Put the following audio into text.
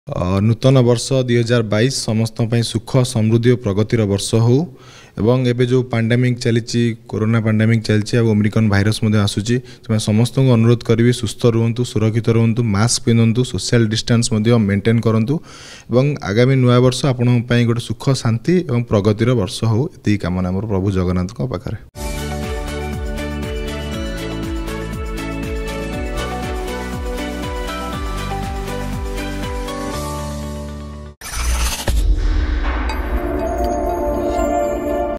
नूतन वर्ष 2022 समस्त सुख समृद्धि और प्रगतिर वर्ष हो एवं एबे जो पैंडेमिक चली कोरोना पैंडेमिक चलती ओमिक्रॉन भाइरस आसूची समस्त को अनुरोध करी सुस्थ रुहतु सुरक्षित रुहतु मास्क पिंधु सोशल डिस्टेंस मेंटेन करूँ और आगामी नया वर्ष आपण गोटे सुख शांति और प्रगतिर वर्ष हो ये कामना प्रभु जगन्नाथ पाखे।